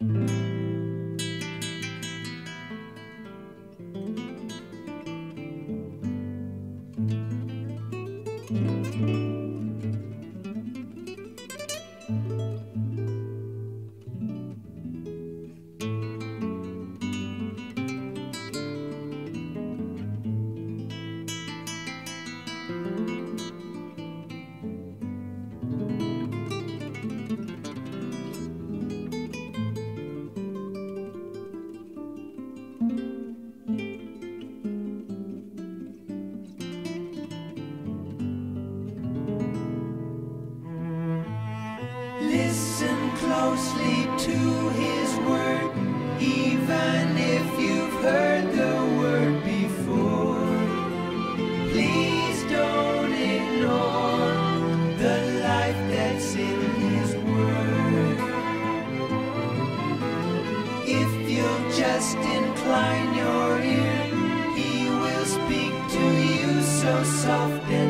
Listen closely to his word, even if you've heard the word before. Please don't ignore the life that's in his word. If you'll just incline your ear, he will speak to you so soft and